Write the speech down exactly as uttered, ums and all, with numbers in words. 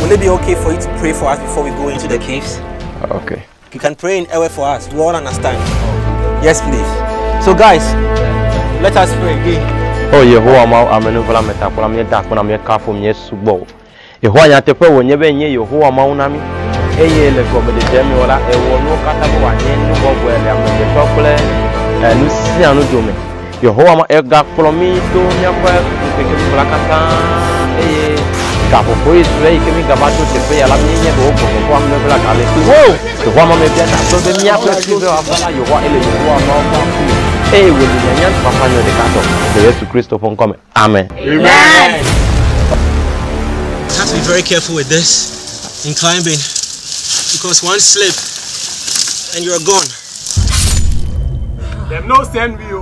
Will it be okay for you to pray for us before we go into the caves? Okay. You can pray in Ewe for us. We all understand. Yes, please. So, guys, let us pray again. Oh, Yehovah, ma amenu vela metapola me da kona me kafo me subo. Yehovah ya tepe wonye be nye Yehovah ma unami. Eye le ko me de jemi wala e wo no kata bo wa nye nu bo bo ele amede tokle e nu si anu dome. Yehovah ma e ga klo mi to nya kwa ke ke bla kata eye ga bo ko isre ke mi ga ba to tepe ya la mi nye bo bo ko am ne vela kale tu. Yehovah ma me bia ta so be mi afle ti be wa fala Yehovah ele Yehovah ma ko. Hey, will you young papa know the cat of the rest of Christopher come? Amen. Amen. You have to be very careful with this in climbing because one slip and you're gone. There's no send we